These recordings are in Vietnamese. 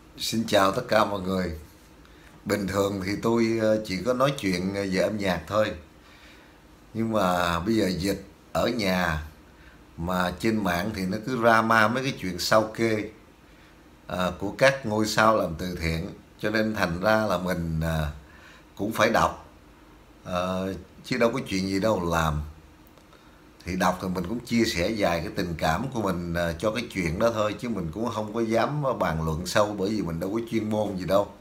Xin chào tất cả mọi người. Bình thường thì tôi chỉ có nói chuyện về âm nhạc thôi. Nhưng mà bây giờ dịch ở nhà mà trên mạng thì nó cứ drama mấy cái chuyện sao kê của các ngôi sao làm từ thiện. Cho nên thành ra là mình cũng phải đọc. Chứ đâu có chuyện gì đâu làm. Thì đọc thì mình cũng chia sẻ vài cái tình cảm của mình cho cái chuyện đó thôi. Chứ mình cũng không có dám bàn luận sâu, bởi vì mình đâu có chuyên môn gì đâu.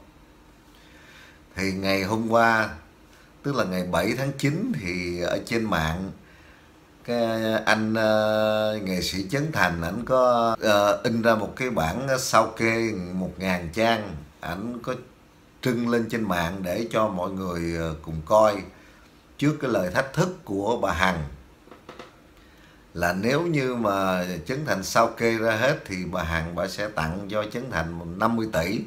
Thì ngày hôm qua, tức là ngày 7 tháng 9, thì ở trên mạng cái anh nghệ sĩ Trấn Thành, ảnh có in ra một cái bản sao kê 1.000 trang. Ảnh có trưng lên trên mạng để cho mọi người cùng coi, trước cái lời thách thức của bà Hằng là nếu như mà Trấn Thành sao kê ra hết thì bà Hằng bà sẽ tặng cho Trấn Thành 50 tỷ.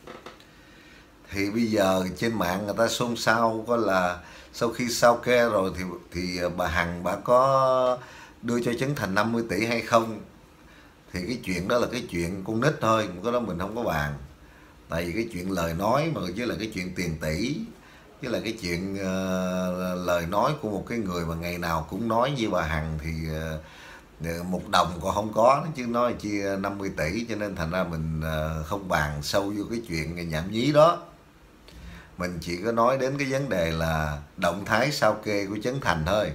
Thì bây giờ trên mạng người ta xôn xao có là sau khi sao kê rồi thì bà Hằng bà có đưa cho Trấn Thành 50 tỷ hay không. Thì cái chuyện đó là cái chuyện con nít thôi, cái đó mình không có bàn. Tại vì cái chuyện lời nói mà chứ là cái chuyện tiền tỷ, chứ là cái chuyện lời nói của một cái người mà ngày nào cũng nói với bà Hằng thì một đồng còn không có, chứ nói chi 50 tỷ. Cho nên thành ra mình không bàn sâu vô cái chuyện nhảm nhí đó. Mình chỉ có nói đến cái vấn đề là động thái sao kê của Trấn Thành thôi.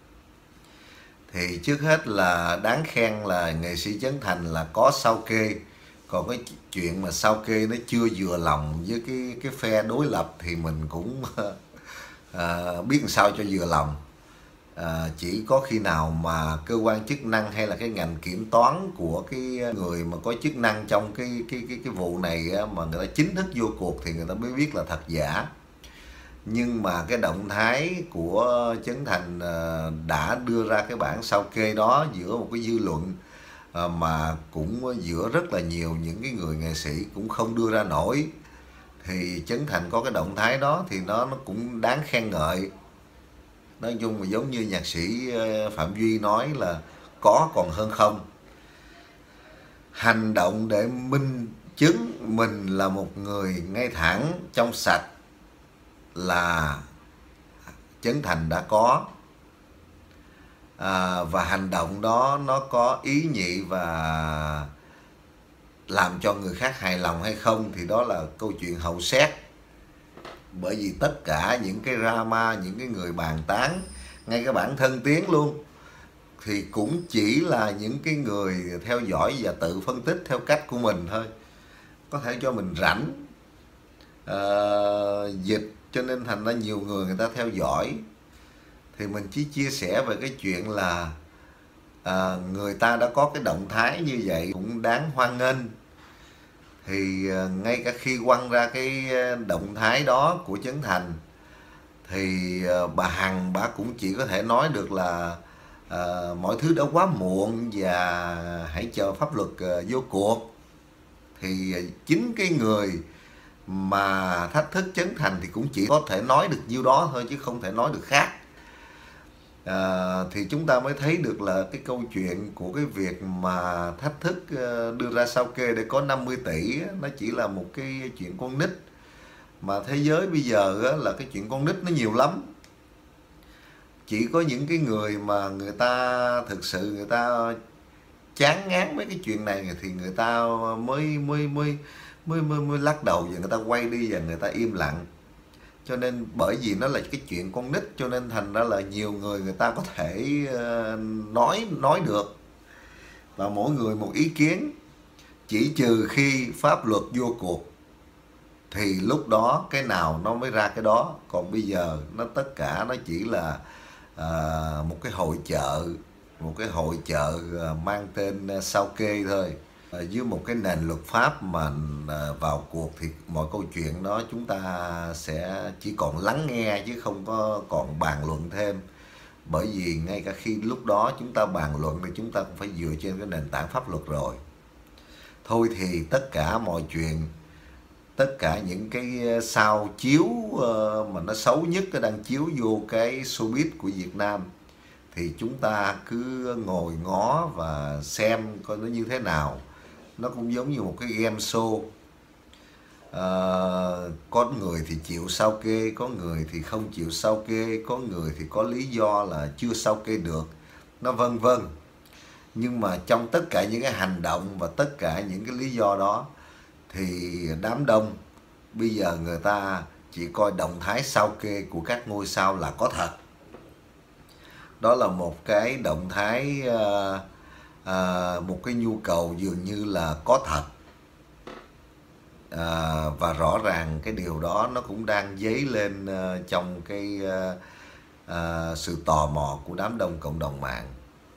Thì trước hết là đáng khen là nghệ sĩ Trấn Thành là có sao kê. Còn cái chuyện mà sao kê nó chưa vừa lòng với cái phe đối lập thì mình cũng biết làm sao cho vừa lòng. Chỉ có khi nào mà cơ quan chức năng hay là cái ngành kiểm toán của cái người mà có chức năng trong cái vụ này á, mà người ta chính thức vô cuộc thì người ta mới biết là thật giả. Nhưng mà cái động thái của Trấn Thành đã đưa ra cái bản sao kê đó giữa một cái dư luận mà cũng giữa rất là nhiều những cái người nghệ sĩ cũng không đưa ra nổi, thì Trấn Thành có cái động thái đó thì nó cũng đáng khen ngợi. Nói chung là giống như nhạc sĩ Phạm Duy nói là có còn hơn không. Hành động để minh chứng mình là một người ngay thẳng trong sạch là Trấn Thành đã có. Và hành động đó nó có ý nhị và làm cho người khác hài lòng hay không thì đó là câu chuyện hậu xét. Bởi vì tất cả những cái drama, những cái người bàn tán, ngay cái bản thân Tiến luôn, thì cũng chỉ là những cái người theo dõi và tự phân tích theo cách của mình thôi. Có thể cho mình rảnh dịch cho nên thành ra nhiều người người ta theo dõi. Thì mình chỉ chia sẻ về cái chuyện là người ta đã có cái động thái như vậy cũng đáng hoan nghênh. Thì ngay cả khi quăng ra cái động thái đó của Trấn Thành thì bà Hằng bà cũng chỉ có thể nói được là mọi thứ đã quá muộn và hãy chờ pháp luật vô cuộc. Thì chính cái người mà thách thức Trấn Thành thì cũng chỉ có thể nói được nhiêu đó thôi, chứ không thể nói được khác. Thì chúng ta mới thấy được là cái câu chuyện của cái việc mà thách thức đưa ra sao kê để có 50 tỷ nó chỉ là một cái chuyện con nít. Mà thế giới bây giờ là cái chuyện con nít nó nhiều lắm. Chỉ có những cái người mà người ta thực sự người ta chán ngán mấy cái chuyện này thì người ta mới lắc đầu và người ta quay đi và người ta im lặng. Cho nên bởi vì nó là cái chuyện con nít cho nên thành ra là nhiều người người ta có thể nói được, và mỗi người một ý kiến. Chỉ trừ khi pháp luật vô cuộc thì lúc đó cái nào nó mới ra cái đó. Còn bây giờ nó tất cả nó chỉ là một cái hội chợ mang tên sao kê thôi. Dưới một cái nền luật pháp mà vào cuộc thì mọi câu chuyện đó chúng ta sẽ chỉ còn lắng nghe chứ không có còn bàn luận thêm. Bởi vì ngay cả khi lúc đó chúng ta bàn luận thì chúng ta cũng phải dựa trên cái nền tảng pháp luật rồi. Thôi thì tất cả mọi chuyện, tất cả những cái sao chiếu mà nó xấu nhất nó đang chiếu vô cái showbiz của Việt Nam thì chúng ta cứ ngồi ngó và xem coi nó như thế nào. Nó cũng giống như một cái game show. Có người thì chịu sao kê, có người thì không chịu sao kê, có người thì có lý do là chưa sao kê được, nó vân vân. Nhưng mà trong tất cả những cái hành động và tất cả những cái lý do đó thì đám đông bây giờ người ta chỉ coi động thái sao kê của các ngôi sao là có thật. Đó là một cái động thái, một cái nhu cầu dường như là có thật. Và rõ ràng cái điều đó nó cũng đang dấy lên trong cái sự tò mò của đám đông cộng đồng mạng.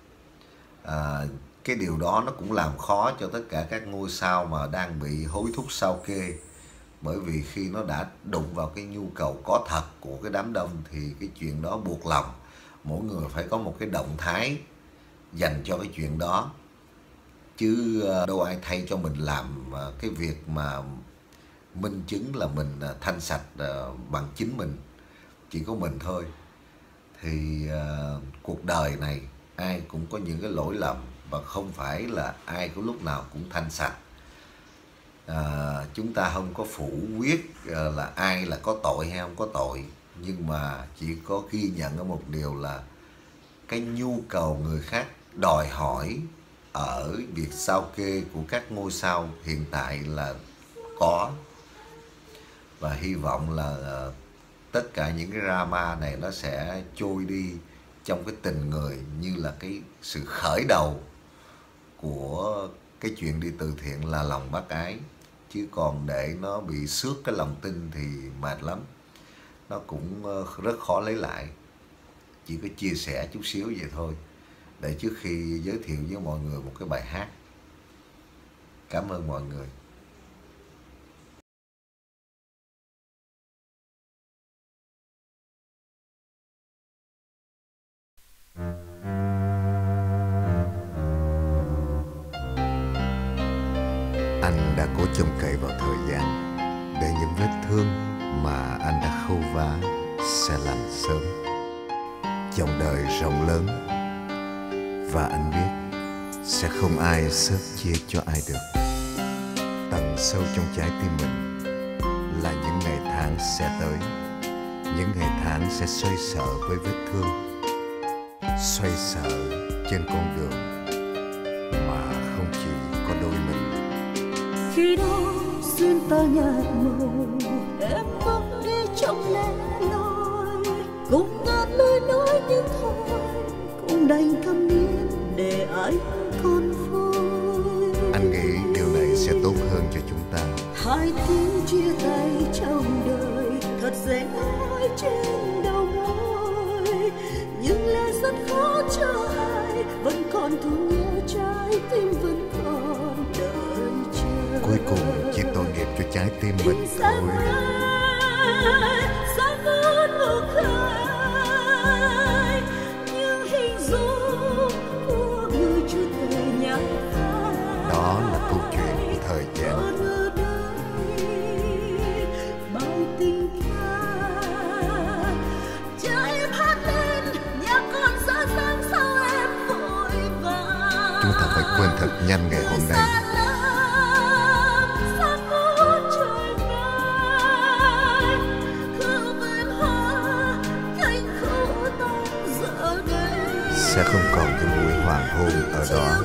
Cái điều đó nó cũng làm khó cho tất cả các ngôi sao mà đang bị hối thúc sao kê. Bởi vì khi nó đã đụng vào cái nhu cầu có thật của cái đám đông thì cái chuyện đó buộc lòng mỗi người phải có một cái động thái dành cho cái chuyện đó. Chứ đâu ai thay cho mình làm cái việc mà minh chứng là mình thanh sạch bằng chính mình. Chỉ có mình thôi. Thì cuộc đời này ai cũng có những cái lỗi lầm và không phải là ai có lúc nào cũng thanh sạch. Chúng ta không có phủ quyết là ai là có tội hay không có tội, nhưng mà chỉ có ghi nhận ở một điều là cái nhu cầu người khác đòi hỏi ở việc sao kê của các ngôi sao hiện tại là có. Và hy vọng là tất cả những cái drama này nó sẽ trôi đi trong cái tình người, như là cái sự khởi đầu của cái chuyện đi từ thiện là lòng bác ái. Chứ còn để nó bị xước cái lòng tin thì mệt lắm. Nó cũng rất khó lấy lại. Chỉ có chia sẻ chút xíu vậy thôi, để trước khi giới thiệu với mọi người một cái bài hát. Cảm ơn mọi người. Anh đã cố trông cậy vào thời gian để những vết thương mà anh đã khâu vá sẽ lành sớm. Dòng đời rộng lớn và anh biết sẽ không ai xếp chia cho ai được. Tận sâu trong trái tim mình là những ngày tháng sẽ tới, những ngày tháng sẽ xoay sở với vết thương, xoay sở trên con đường mà không chỉ có đôi mình. Khi đó duyên ta nhạt màu, em bước đi trong lẻ loi, cùng ngàn lời nói nhưng thôi cũng đành câm nín để ai còn vui. Anh nghĩ điều này sẽ tốt hơn cho chúng ta. Hai tiếng chia tay trong đời thật dễ nói trên đầu môi, nhưng lẽ rất khó cho ai vẫn còn thương nhớ, trái tim vẫn còn đợi chờ. Cuối cùng chỉ tội nghiệp cho trái tim mình thôi. Sao vẫn một khơi, nhưng hình dung của người chưa thể nhắc phai. Đó là câu chuyện của thời gian. Bao tình ca cho em hát lên, nhạc còn rõ ràng sao em vội vàng. Chúng ta phải quên thật nhanh ngày hôm nay. Sẽ không còn cái buổi hoàng hôn ở đó.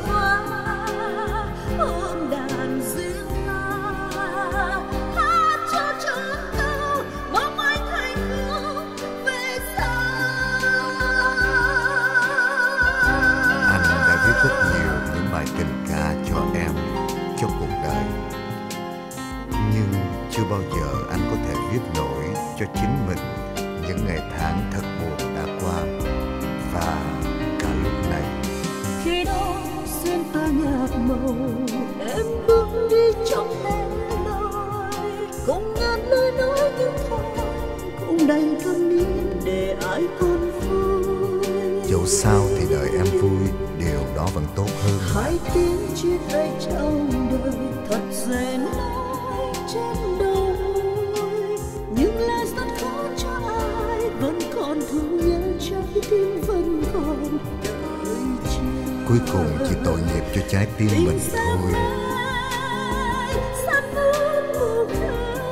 Anh đã viết rất nhiều những bài tình ca cho em trong cuộc đời, nhưng chưa bao giờ anh có thể viết nổi cho chính mình những ngày tháng thật buồn đã qua. Và cả lúc này, khi đó duyên ta nhạt màu, em bước đi trong lẻ loi, cùng ngàn lời nói nhưng thôi cũng đành câm nín để ai còn vui. dẫu sao thì đời em vui, điều đó vẫn tốt hơn. Hai tiếng chia tay trong đời thật dễ nói trên đầu môi, nhưng lại rất khó cho ai vẫn còn thương nhớ, trái tim vẫn còn đợi chờ. Cuối cùng chỉ tội nghiệp cho trái tim mình thôi. Sắp muốn một khơi,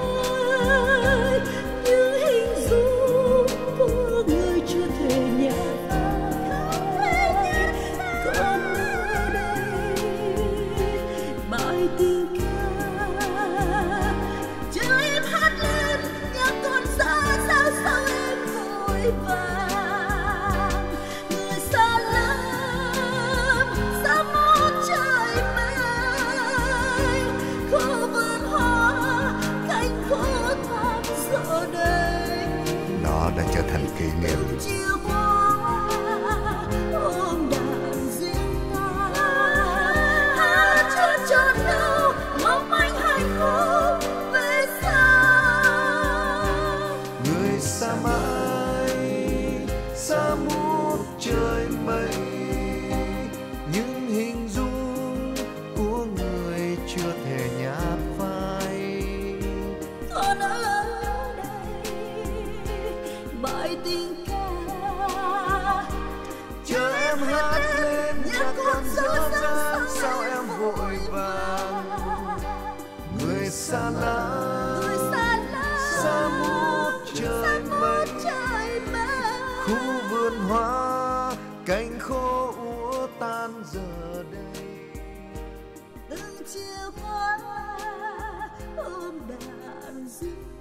bài tình ca. Chờ em hát lên nhạc còn xa sao sao em vội vàng. Người xa lắm xa một trời mây, khu vườn hoa cánh khô thắm giờ đây. Nó đã trở thành kỷ niệm. Chiều qua ôm đàn riêng ta, hát chưa tròn đâu mong anh hạnh phúc về xa. Người xa mãi, xa một trời mây, những hình dung của người chưa thể nhạt phai. Còn ở đây bài tình ca. Chờ em hát lên nhạc còn dở dang, sao em vội vàng. Người xa lắm, xa một trời mây, khu vườn hoa cánh khô úa tan giờ đây. Từng chiều qua ôm đàn riêng